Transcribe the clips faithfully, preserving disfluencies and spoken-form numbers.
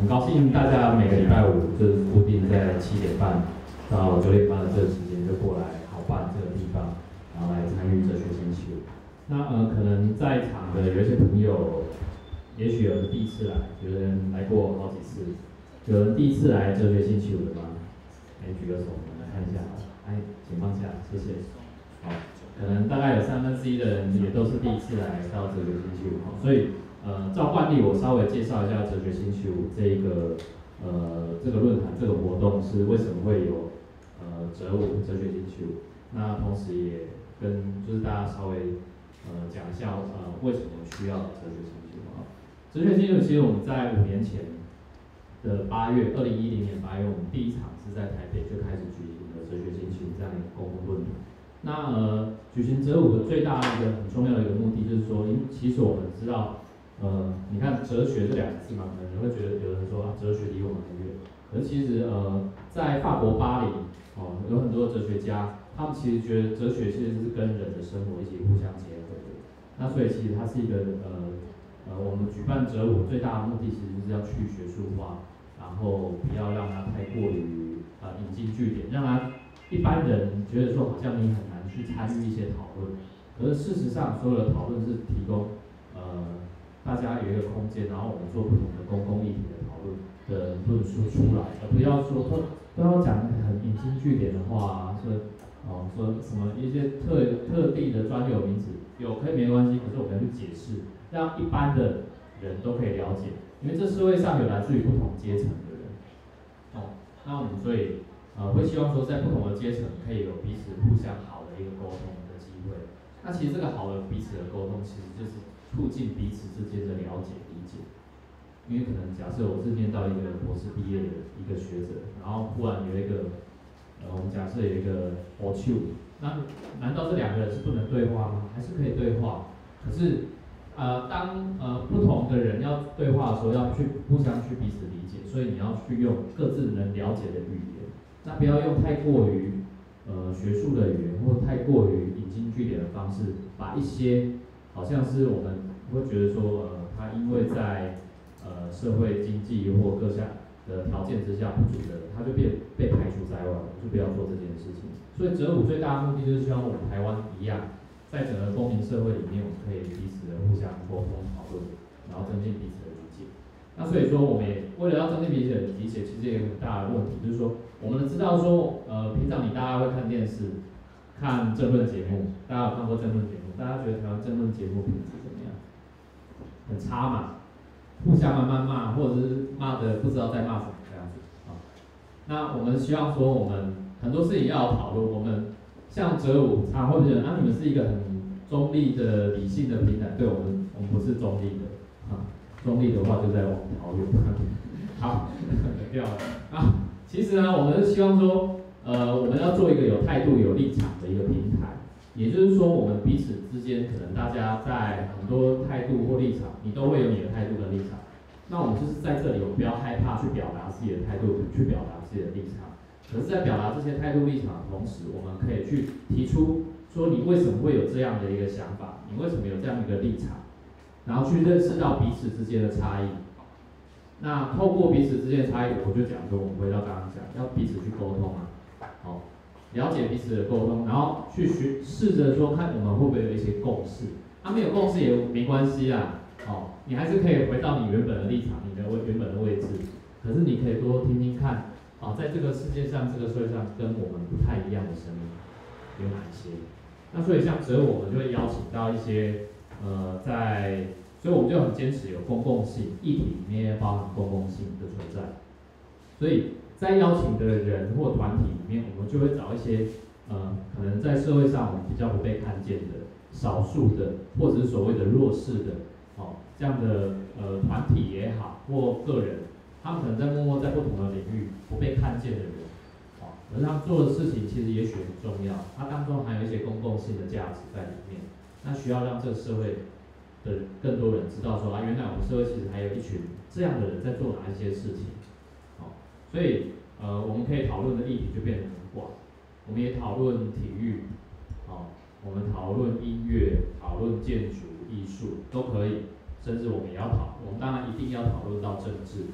很高兴大家每个礼拜五就是固定在七点半到九点半的这个时间就过来好办这个地方，然后来参与哲学星期五。那呃，可能在场的有一些朋友，也许有人第一次来，有人来过好几次，有人第一次来哲学星期五的吗？哎，举个手，我们来看一下。哎，请放下，谢谢。好，可能大概有三分之一的人也都是第一次来到哲学星期五，所以。呃，照惯例，我稍微介绍一下哲学星期五这一个呃这个论坛这个活动是为什么会有呃哲五哲学星期五。那同时也跟就是大家稍微呃讲一下呃为什么需要哲学星期五啊？哲学星期五其实我们在五年前的八月，二零一零年八月，我们第一场是在台北就开始举行了哲学星期五这样一个公共论坛。那呃举行哲五的最大一个很重要的一个目的就是说，因为其实我们知道。呃，你看哲学这两个字嘛，可能你会觉得有人说啊，哲学离我们很远。可是其实呃，在法国巴黎哦，有很多哲学家，他们其实觉得哲学其实是跟人的生活一起互相结合的。那所以其实它是一个呃呃，我们举办哲五最大的目的，其实就是要去学术化，然后不要让它太过于呃引经据典，让它一般人觉得说好像你很难去参与一些讨论。可是事实上，所有的讨论是提供呃。大家有一个空间，然后我们做不同的公共议题的讨论的论述出来，而不要说都都要讲很引经据典的话，说哦说什么一些特特地的专有名词，有可以没关系，可是我们要去解释，让一般的人都可以了解，因为这社会上有来自于不同阶层的人，哦，那我们所以呃会希望说在不同的阶层可以有彼此互相好的一个沟通的机会。那其实这个好的彼此的沟通，其实就是促进彼此之间的了解理解，因为可能假设我是念到一个博士毕业的一个学者，然后忽然有一个，呃，我们假设有一个博丘，那难道这两个人是不能对话吗？还是可以对话？可是，呃，当呃不同的人要对话的时候，要去互相去彼此理解，所以你要去用各自能了解的语言，那不要用太过于呃学术的语言或太过于引经据典的方式，把一些好像是我们会觉得说，呃，他因为在呃社会经济或各项的条件之下不足的，他就被被排除在外了，就不要做这件事情。所以哲五最大的目的就是希望我们台湾一样，在整个公民社会里面，我们可以彼此的互相沟通讨论，然后增进彼此的理解。那所以说，我们也为了要增进彼此的理解，其实也有很大的问题，就是说，我们知道说，呃，平常你大家会看电视。看政论节目，大家有看过政论节目？大家觉得台湾政论节目品质怎么样？很差嘛，互相慢慢骂，或者是骂的不知道在骂什么这样子啊。那我们希望说，我们很多事情要有讨论。我们像哲五，常会觉得啊，你们是一个很中立的、理性的平台，对我们，我们不是中立的啊。中立的话就在往桃园。好，掉了啊。其实呢，我们是希望说。呃，我们要做一个有态度、有立场的一个平台，也就是说，我们彼此之间可能大家在很多态度或立场，你都会有你的态度跟立场。那我们就是在这里，我们不要害怕去表达自己的态度，去表达自己的立场。可是，在表达这些态度立场的同时，我们可以去提出说你为什么会有这样的一个想法，你为什么有这样一个立场，然后去认识到彼此之间的差异。那透过彼此之间的差异，我就讲说，我们回到刚刚讲，要彼此去沟通啊。好，了解彼此的沟通，然后去学试着说看我们会不会有一些共识。啊，没有共识也没关系啦，好，你还是可以回到你原本的立场，你的原本的位置。可是你可以多听听看，啊，在这个世界上，这个社会上跟我们不太一样的声音有哪些？那所以像哲我们就会邀请到一些，呃，在，所以我们就很坚持有公共性，议题里面包含公共性的存在，所以。在邀请的人或团体里面，我们就会找一些呃，可能在社会上我们比较不被看见的、少数的，或者是所谓的弱势的，哦，这样的呃团体也好，或个人，他们可能在默默在不同的领域不被看见的人，哦，可是他们做的事情其实也许很重要，它当中还有一些公共性的价值在里面，那需要让这个社会的更多人知道说啊，原来我们社会其实还有一群这样的人在做哪一些事情。所以，呃，我们可以讨论的议题就变得很广。我们也讨论体育，好、哦，我们讨论音乐，讨论建筑、艺术都可以，甚至我们也要讨，我们当然一定要讨论到政治，哦，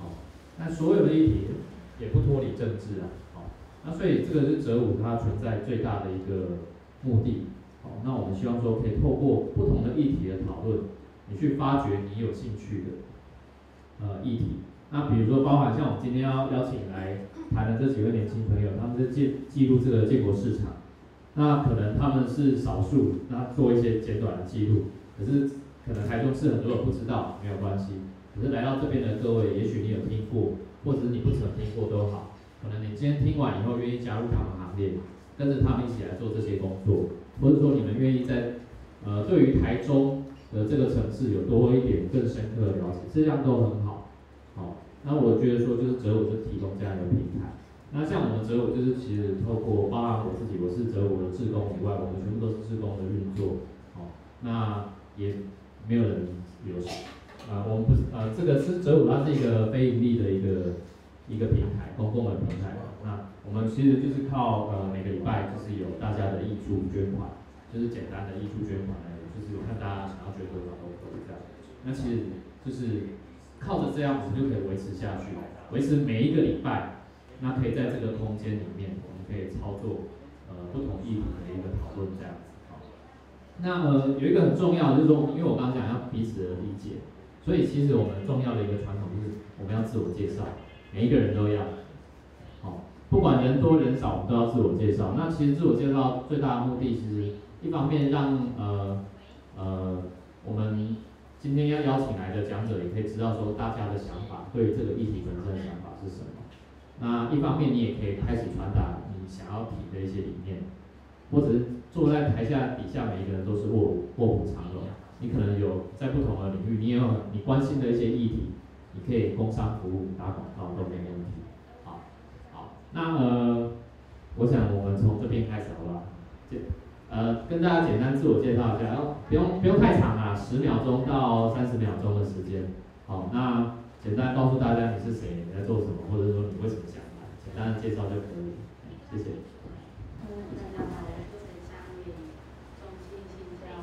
哦，那所有的议题也不脱离政治啊，哦，那所以这个是哲武它存在最大的一个目的，哦，那我们希望说可以透过不同的议题的讨论，你去发掘你有兴趣的呃议题。那比如说，包含像我们今天要邀请来谈的这几位年轻朋友，他们是记记录这个建国市场，那可能他们是少数，那做一些简短的记录，可是可能台中市很多人不知道，没有关系。可是来到这边的各位，也许你有听过，或者是你不曾听过都好，可能你今天听完以后愿意加入他们行列，跟着他们一起来做这些工作，或者说你们愿意在呃对于台中的这个城市有多一点更深刻的了解，这样都很好。好，那我觉得说就是哲武就提供这样一个平台。那像我们哲武就是其实透过包含我自己，我是哲武的志工以外，我们全部都是志工的运作。好，那也没有人有。呃，我们不是呃，这个是哲武，它是一个非盈利的一个一个平台，公共的平台。那我们其实就是靠呃每个礼拜就是有大家的义助捐款，就是简单的义助捐款来，就是看大家想要捐多少都可以这样。那其实就是靠着这样子就可以维持下去，维持每一个礼拜，那可以在这个空间里面，我们可以操作呃不同议题的一个讨论这样子。好，那呃有一个很重要的就是说，因为我刚刚讲要彼此的理解。所以其实我们重要的一个传统就是我们要自我介绍，每一个人都要，好，不管人多人少，我们都要自我介绍。那其实自我介绍最大的目的，其实一方面让呃呃我们今天要邀请来的讲者也可以知道说大家的想法，对于这个议题本身的想法是什么。那一方面你也可以开始传达你想要提的一些理念，或者是坐在台下底下每一个人都是卧卧虎藏龙。你可能有在不同的领域，你也有你关心的一些议题，你可以工商服务打广告都没问题。好，好，那呃，我想我们从这边开始好不好？呃，跟大家简单自我介绍一下，然后不用不用太长啊，十秒钟到三十秒钟的时间。好，那简单告诉大家你是谁，你在做什么，或者说你为什么想来，简单的介绍就可以。谢谢。 嗯，大家好，我是陈香云，中心行销。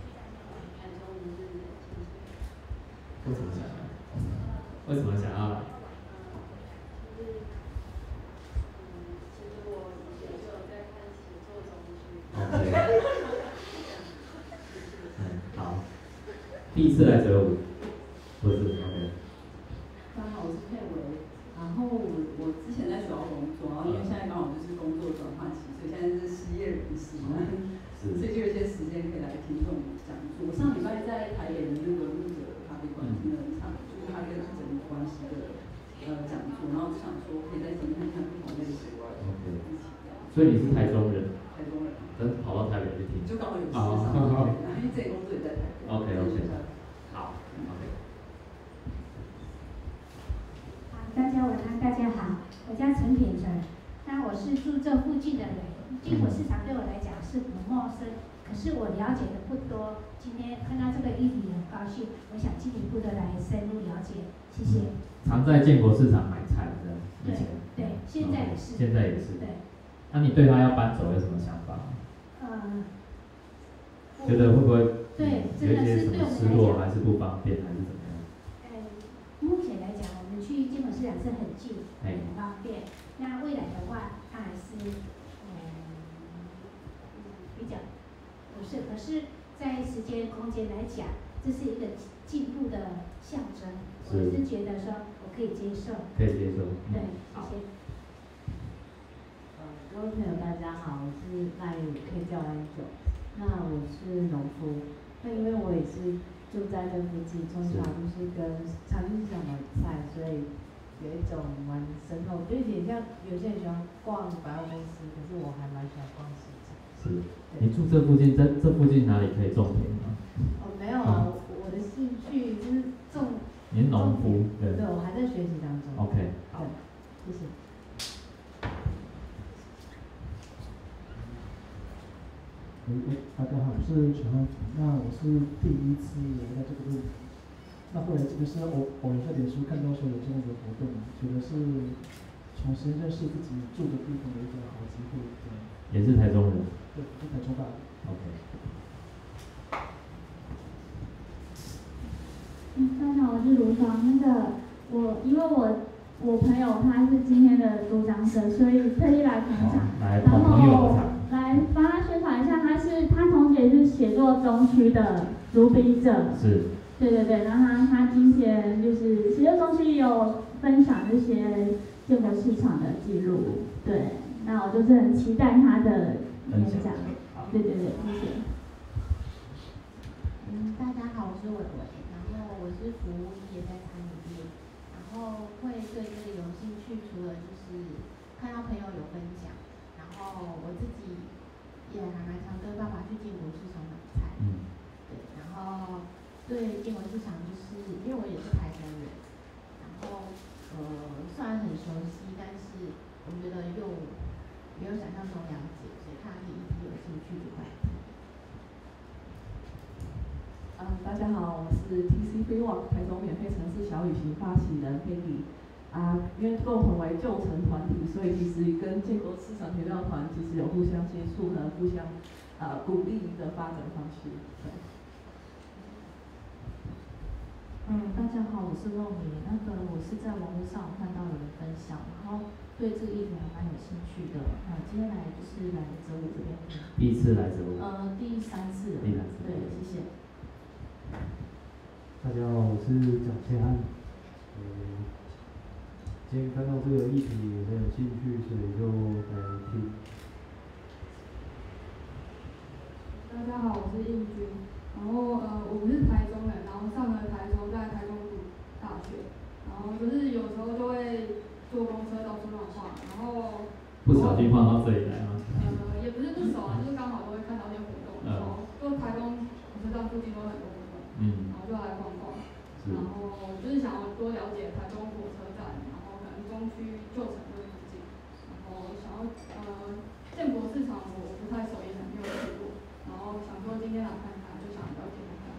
为什么想要？为什么想要？ 就是，嗯，其实我以前就有在看写作中心。 OK。嗯，好。第一次来哲武，不是 OK。 大家好，我是佩维。然后我我之前在学校工作，然后因为现在刚好就是工作转换期，所以现在是失业人士，所以就有一些时间可以来听这种讲座。我上礼拜在台北的那个路者咖啡馆听了一场，就是他跟记者有关系的呃讲座，然后就想说可以再听看看不同类型的一起这样。 所以你是台中人？ 台中人。 真跑到台北去听？ 就刚好有时间上台北，因为自己工作也在台北。 OK OK。好 OK。 大家晚安，大家好，我叫陈品成，那我是住这附近的人，建国市场对我来讲是不陌生，可是我了解的不多。今天看到这个议题很高兴，我想进一步的来深入了解，谢谢。 常在建国市场买菜的，以前。 对，现在也是。 现在也是。 对。 那你对他要搬走有什么想法？ 呃。 觉得会不会？ 对， 有一些什么失落，还是不方便，还是怎么样？ 呃，目前来讲，我们去建国市场是很近，很方便。那未来的话，它还是嗯比较不是，可是，在时间空间来讲，这是一个进步的象征。我是觉得说，我可以接受。 可以接受。 对，谢谢。 呃，各位朋友，大家好，我是赖宇，可以叫安九。那我是农夫，那因为我也是住在这附近，从小就是跟常去市场买菜，所以有一种蛮深厚，就有点像有些人喜欢逛百货公司，可是我还蛮喜欢逛市场。 是。你住这附近，在这附近哪里可以种田吗？ 哦，没有啊，我我的兴趣就是种。 你是农夫，对。 对，我还在学习当中。 OK， 好。 谢谢。 喂喂，大家好，我是陈汉平。那我是第一次来到这个论坛，那后来这个是偶偶然在脸书看到说有这样的活动，觉得是重新认识自己住的地方的一个好机会。对。 也是台中人。 对，是台中大的。 OK。 嗯，大家好，我是卢爽。那个我因为我我朋友他是今天的主讲者，所以特意来捧场， 来然后捧朋友的场， 来帮他宣传一下，他是他同时也是写作中区的主笔者， 是， 对对对，然后他他今天就是写作中区有分享这些建国市场的记录，对，那我就是很期待他的演讲，对对对，谢谢。 嗯，大家好，我是伟伟，然后我是服务业在餐饮业，然后会对这个有兴趣，除了就是看到朋友有分享，然后我自己也还蛮常跟爸爸去建国市场买菜， 嗯， 对，然后对建国市场就是因为我也是台中人，然后呃虽然很熟悉，但是我觉得又没有想象中了解，所以看这议题有兴趣就快听。 嗯，大家好，我是 T C Free Walk 台中免费城市小旅行发起人 Peggy。啊，因为共同为旧城团体，所以其实跟建国市场铁道团其实有互相接触和互相呃鼓励的发展方式。对。 嗯，大家好，我是肉米。那个我是在网络上看到有人分享，然后对这个议题还蛮有兴趣的。啊，今天来就是来泽武这边。 第一次来泽武。 呃，第三次了。 第三次。 对，谢谢。 大家好，我是蒋千安。嗯，今天看到这个议题很有兴趣，所以就来听。 大家好，我是应军。然后呃，我不是台中人，然后上了台中，在台中读大学，然后就是有时候就会坐公车到处乱晃，然后不小心晃到这里来吗？ 呃，也不是不熟啊，就是刚好都会看到一些活动，然后就台中火车站附近都有很多活动， 嗯， 然后就来逛逛，然后就是想要多了解台中火车站，然后可能中区旧城这附近，然后想要呃建国市场我不太熟，也没有去过，然后想说今天来看看，就想了解看看。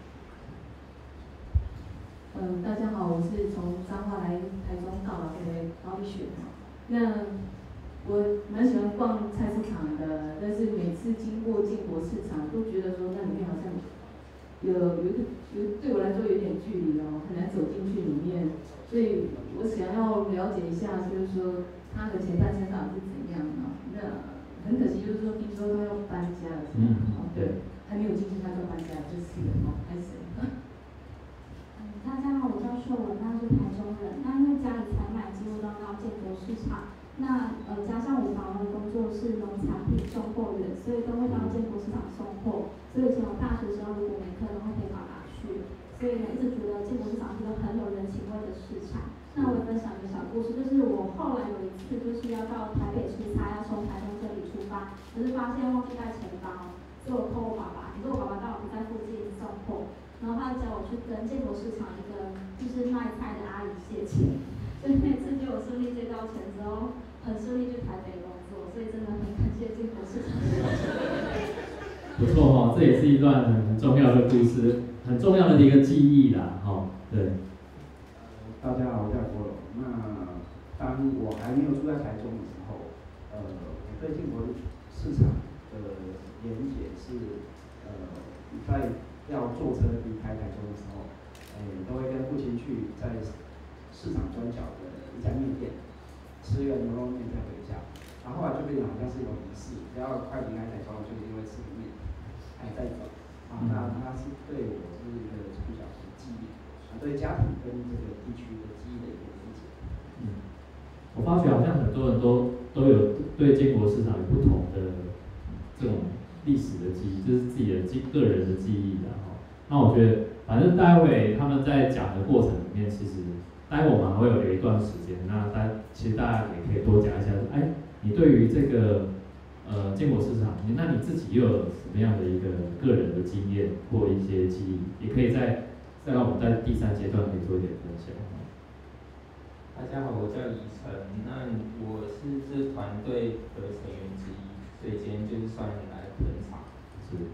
嗯，大家好，我是从彰化来台中到老的高丽雪。那我蛮喜欢逛菜市场的，但是每次经过建国市场，都觉得说那里面好像有有一个有对我来说有点距离哦，很难走进去里面，所以我想要了解一下，就是说它的前半生长是怎样啊？那很可惜，就是说听说他要搬家了，是吗？ 嗯，对， 还没有进去他就搬家，就是哦，开始。 大家好，我叫秀文，那是台中人。那因为家里采买几乎都到建国市场，那呃加上我访问的工作是农产品送货员，所以都会到建国市场送货。所以以前我大学时候如果没课的话，陪爸爸去。所以呢，一直觉得建国市场是个很有人情味的市场。那我也分享一个小故事，就是我后来有一次就是要到台北出差，要从台中这里出发，可是发现忘记带钱包，所以我托我爸爸，可是我爸爸刚好不在附近送货。然后他叫我去跟建国市场一个就是卖菜的阿姨借钱，所以那次就我顺利借到钱之后，很顺利去台北工作，所以真的很感谢建国市场。 不错哈、哦，这也是一段很重要的故事，很重要的一个记忆啦，哈、哦，对。 大家好，我叫郭龙。那当我还没有住在台中的时候，呃，我对建国市场的连结是，呃，在要坐车离开台中的时候，诶、欸，都会跟父亲去在市场转角的一家面店吃一个牛肉面再回家。然后后来就变成好像是一种仪式，只要快离开台中，就一定会吃个面，还再走。啊，那它是对我是一个从小的记忆，啊，对家庭跟这个地区的记忆的一个连结。 嗯，我发觉好像很多人都都有对建国市场有不同的这种历史的记忆，就是自己的记个人的记忆的哈。那我觉得，反正待会他们在讲的过程里面，其实待会我们还会有留一段时间，那大其实大家也可以多讲一下，哎，你对于这个呃建国市场，你那你自己又有什么样的一个个人的经验或一些记忆，也可以在再让我们在第三阶段可以做一点分享。 大家好，我叫宜晨，那我是这团队的成员之一，所以今天就是算来捧场。是。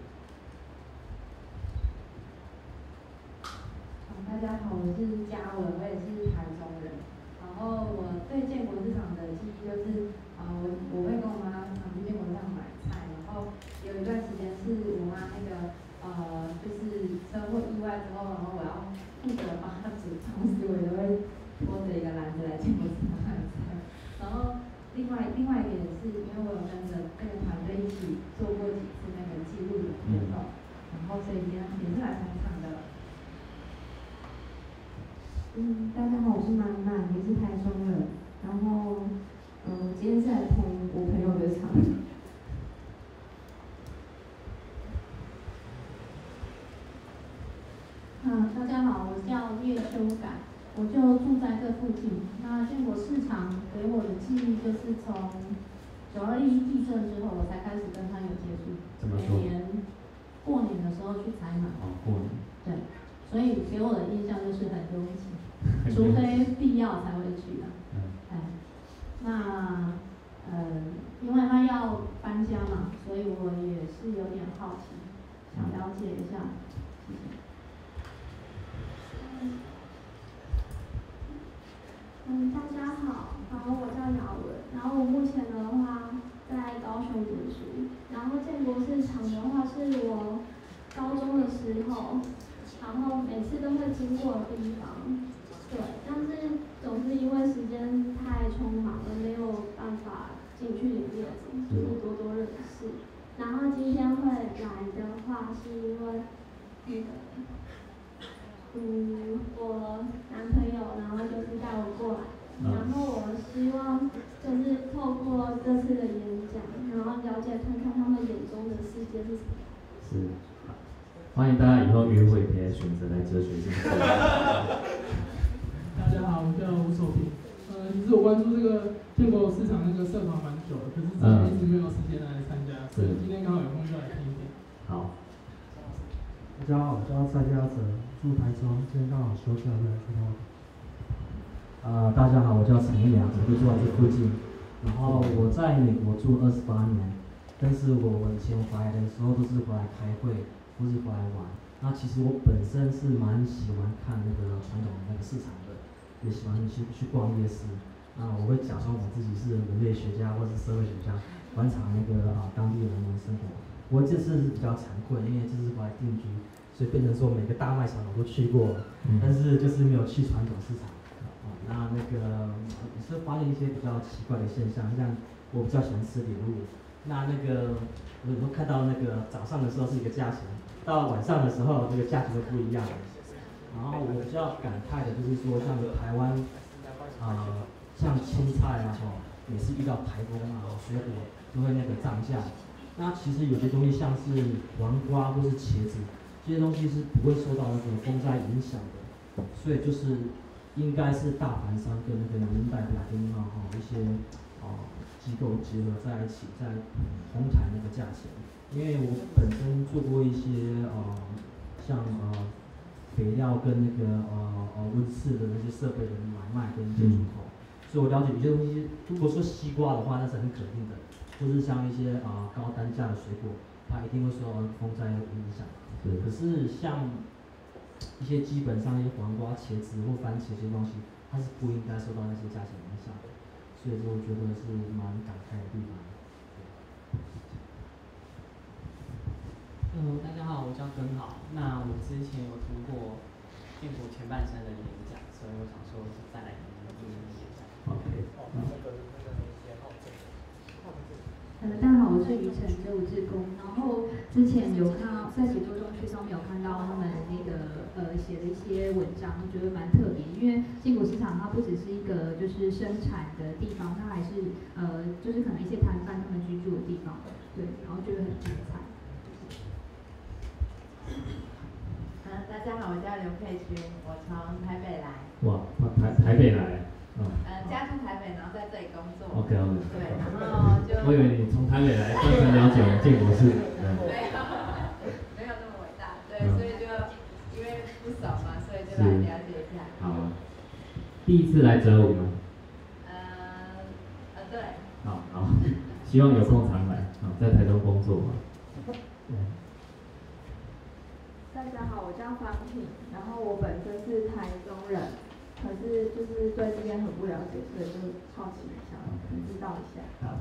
大家好，我是嘉文，我也是台中人。然后我对建国市场的记忆就是，啊、呃，我我会跟我妈常去建国市场买菜，然后有一段时间是我妈那个呃，就是车祸意外之后，然后我要负责帮她煮东西，我都会拖着一个篮子来建国市场买另外另外一点是因为我有跟着那个团队一起做过几次那个记录的活动，然后所以今天也是来捧场的。 嗯，大家好，我是曼曼，也是台中人。然后，嗯，今天是来捧我朋友的场。 嗯，大家好，我叫叶修改，我就住在这附近。那建国市场给我的记忆就是从九二一地震之后，我才开始跟他有接触。 怎么说？ 每年过年的时候去采买。 哦，过年。 对，所以给我的印象就是很拥挤，除非必要才会去的。 嗯。 哎，那呃，因为他要搬家嘛，所以我也是有点好奇，想了解一下。谢谢。 嗯，大家好，然后我叫姚文，然后我目前的话在高雄读书，然后建国市场的话是我高中的时候，然后每次都会经过的地方，对，但是总是因为时间太匆忙了，没有办法进去里面，就是多多认识。然后今天会来的话，是因为那个。嗯，我男朋友，然后就是带我过来，然后我希望就是透过这次的演讲，然后了解看看他们眼中的世界是什么。 是，欢迎大家以后约会可以选择来哲学性。 大家好，我叫吴守平，呃，其实我关注这个建国市场那个社团蛮久了，可是之前一直没有时间来参加，所以今天刚好有空就来听一听。 好。 大家好，我叫蔡家哲，住台中，今天刚好休假来听我。 呃，大家好，我叫陈一良，我就住在这附近。然后我在美国住二十八年，但是我以前回来的时候都是回来开会，不是回来玩。那其实我本身是蛮喜欢看那个传统的那个市场的，也喜欢去去逛夜市。那我会假装我自己是人类学家或是社会学家，观察那个啊、呃、当地人民生活。不过这次是比较惭愧，因为这次回来定居，所以变成说每个大卖场我都去过，嗯、但是就是没有去传统市场。啊，那那个也是发现一些比较奇怪的现象，像我比较喜欢吃莲雾，那那个我有时候看到那个早上的时候是一个价钱，到晚上的时候这个价钱都不一样。然后我比较感慨的就是说，像台湾啊、呃，像青菜啊，哈、哦，也是遇到台风啊，水果都会那个涨价。那其实有些东西像是黄瓜或是茄子，这些东西是不会受到那个风灾影响的，所以就是应该是大盘商跟那个民代表跟啊哈一些啊机构结合在一起，在哄抬那个价钱。因为我本身做过一些呃像呃肥料跟那个呃呃温室的那些设备的买卖跟进出口，所以我了解有些东西，如果说西瓜的话，那是很肯定的。就是像一些啊、呃、高单价的水果，它一定会受到风灾的影响。 是。 可是像一些基本上一些黄瓜、茄子或番茄这些东西，它是不应该受到那些价钱影响的。所以说，我觉得是蛮感慨的地方。 嗯，大家好，我叫根豪。那我之前有听过建国前半生的演讲，所以我想说再来听听今天的演讲。 OK。 嗯。 呃，大家好，我是于晨，街舞志工。然后之前有看到在写作中区上面有看到他们那个呃写的一些文章，觉得蛮特别。因为建国市场它不只是一个就是生产的地方，它还是呃就是可能一些摊贩他们居住的地方，对，然后觉得很精彩。 嗯，大家好，我叫刘佩君，我从台北来。 哇，台台北来。 嗯，家住台北，然后在这里工作。 OK OK。 对，然后就。 我以为你从台北来，专程了解我们建国市。 没有，没有那么伟大，对，嗯、所以就因为不熟嘛，所以就来了解一下。 好。第一次来哲武吗？ 呃，呃，对。 好好，希望有空常来啊，在台中工作嘛。对。 大家好，我叫方品，然后我本身是台中人。可是就是对这边很不了解，所以就好奇想知道一下。 好。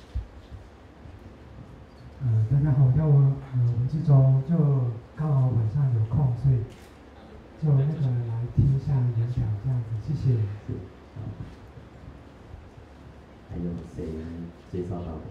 呃，大家好，我叫我呃文志忠，就刚好晚上有空，所以就那个来听一下演讲这样子，谢谢。 还有谁？ 介绍到的。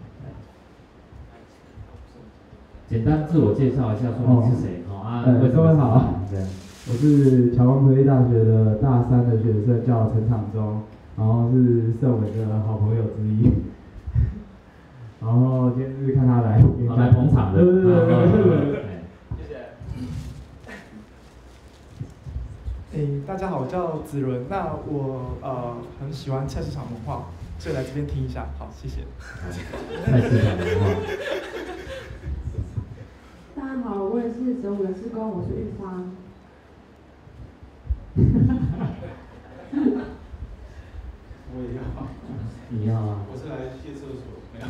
简单自我介绍一下，说你是谁？哦啊， 呃，各位好， 对， 我是侨光科技大学的大三的学生，叫陈长忠，然后是盛伟的好朋友之一。然后今天是看他来， 好来捧场的， 对对对对对。 谢谢。诶，大家好，我叫子伦。那我呃很喜欢菜市场文化，所以来这边听一下。好，谢谢。 菜市场文化。 大家好，我也是九五的施工，我是玉芳。 我也要。 你好啊。 我是来借厕所，没有。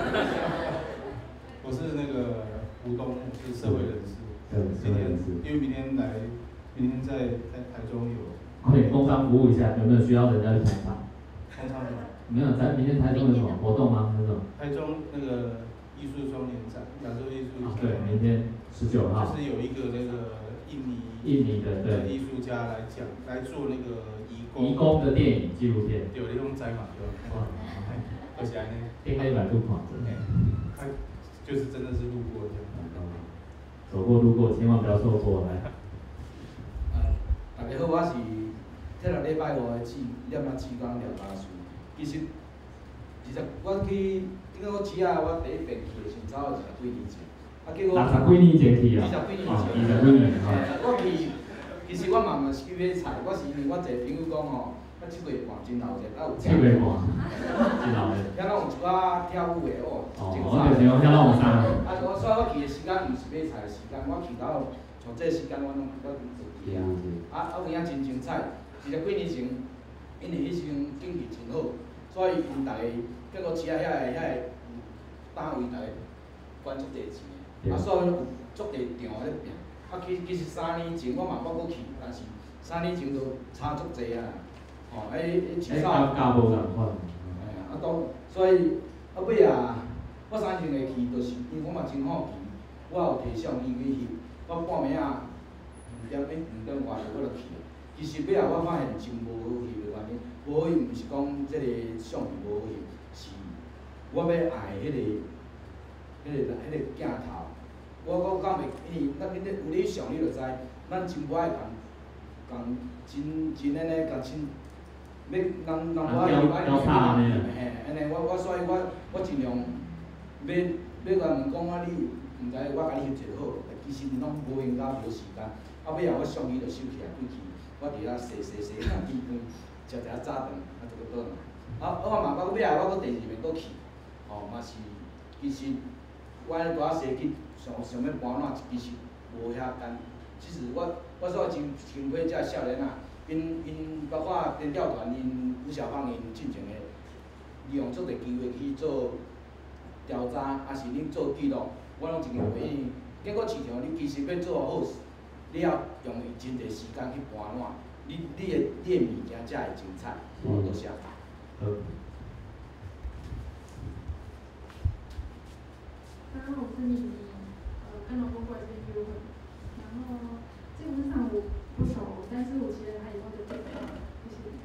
我是那个吴东，我是社会人士。 对，社会人士。 因为明天来，明天在在台中有。 快点工商服务一下，有没有需要人家去捧场？ 捧场什么？ 没有，在明天台中有什么活动吗？那种？ 台中那个艺术双年展，亚洲艺术。 啊，对，明天十九号。 就是有一个那个印尼。 印尼的对。 艺术家来讲，来做那个移工。 移工的电影纪录片。 有那种展嘛，对吧？而且呢。 应该百度看着。 他就是真的是路过这样。 走过路过，千万不要错过来。 大家好，我是这个礼拜五的志念啊志工廖家树。其实，其实我去这个市啊，我第一遍去的时候，走是十几年前。啊，结果。 十几年前去啊。 二十几年前。 二十几年前。 我去，其实我嘛嘛是去买菜，我是因为我一个朋友讲吼，啊七月半真闹热，啊有。 七月半。真闹热。 遐拢有一寡跳舞的哦。 哦，我就是讲遐拢有啥。 啊，我所以我去的时间毋是买菜的时间，我去到像这时间我拢我做去啊。啊，啊有影真精彩。二十几年前，因为迄时阵经济真好，所以因逐个结果市啊遐个遐个单位逐个管足侪钱的，啊所以有足侪场咧拼。啊其其实三年前我嘛捌过去，但是三年前就差足侪啊。哦，迄迄至少。 价价无共款。 哎呀，啊当所以啊尾啊，我三年前会去，就是因为我嘛真好奇，我有摕相机去翕，我半暝啊两点诶两点外我就去。其实尾啊，我发现真无好翕的原因，无好翕毋是讲即个相机无好翕，是我要爱迄、那个、迄、那个、迄个镜头。我我讲袂，因为咱恁有咧上你就知，咱真无爱共共真真安尼共亲，要人人无爱翕爱翕，嘿，安尼我我所以我我尽量要要甲问讲啊，你毋知我甲你翕一个好，其实拢无闲甲无时间，啊尾啊我相机就收起来对去。我伫遐洗洗洗，啊鱼饭，食一下早饭，啊就搁倒来。啊，我嘛到尾啊，我搁第二遍搁去，吼、哦，嘛是，其实我安尼拄仔洗去，想想要搬哪，其实无遐简。其实我我所真钦佩遮少年啊，因因包括电调团，因吴小芳因进前个，利用足个机会去做调查，还是恁做记录，我拢真个回应。结果市场你其实要做好。你要用真侪时间去搬烂，你你的你的物件才会精彩。哦，多谢。 好。 大家好，我是妮妮，呃，跟老公过来这边约会，然后基本上我不熟，但是我期待他以后就见到了，谢谢。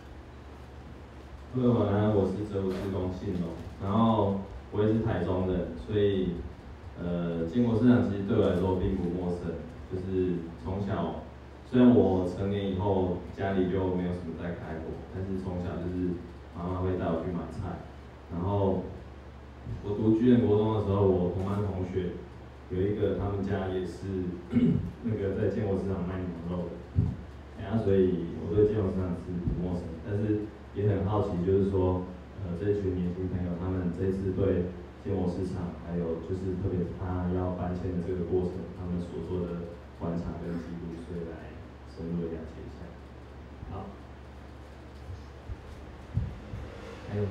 各位晚安，我是浙武施工信龙，然后我也是台中人，所以呃，建国市场其实对我来说并不陌生。就是从小，虽然我成年以后家里就没有什么在开火，但是从小就是妈妈会带我去买菜。然后我读居人国中的时候，我同班同学有一个他们家也是那个在建国市场卖牛肉的，然后所以我对建国市场是不陌生，但是也很好奇，就是说呃这群年轻朋友他们这次对建国市场，还有就是特别是他要搬迁的这个过程，他们所做的观察跟记录，所以来深入的了解一下。好，还有吗？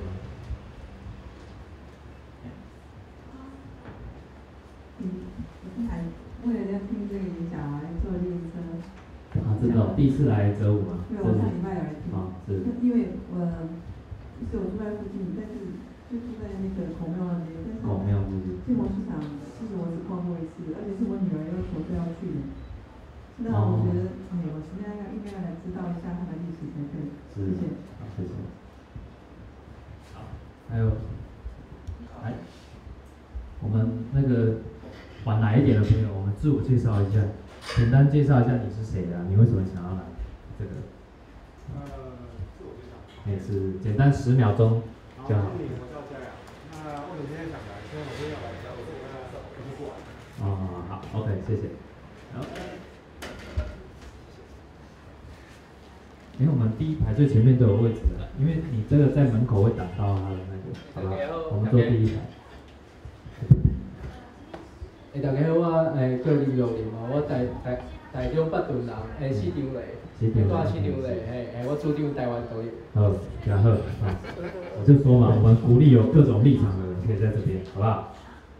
嗯，我是还为了要听这个演讲啊，坐电车。 啊，真的、哦，第一次来泽武吗？ 对，我上礼拜有来听。 啊，是。 因为我，就是我住在附近，但是就住在那个孔庙那边，但是。 孔庙附近。 建国市场，其实我只逛过一次，而且是我女儿要求非要去的。那我觉得，哎、哦，我现在要应该要来知道一下它的历史才对。 是。 谢谢。 好，谢谢。好，还有。 点的朋友，我们自我介绍一下，简单介绍一下你是谁啊？你为什么想要来这个？ 呃，自我介绍。 也是简单十秒钟就好。 我叫嘉阳，那为什么今天想来？因为我今天要来教我这个图书馆。 哦，好 ，OK， 谢谢。好。因为我们第一排最前面都有位置的，因为你这个在门口会挡到他的那个，好吧？我们坐第一排。 诶，大家好，我诶叫林玉林哦，我台台台中北屯人，诶市场内，住在市场内，嘿，诶我主张台湾独立。 好，然后，我就说嘛，我们鼓励有各种立场的人可以在这边，好不好？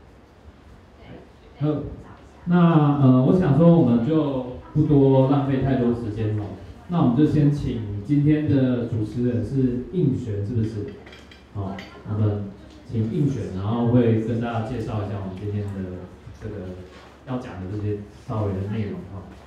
好，那呃，我想说我们就不多浪费太多时间哦。那我们就先请今天的主持人是应璇，是不是？好，我们请应璇，然后会跟大家介绍一下我们今天的这个要讲的这些稍微的内容哈。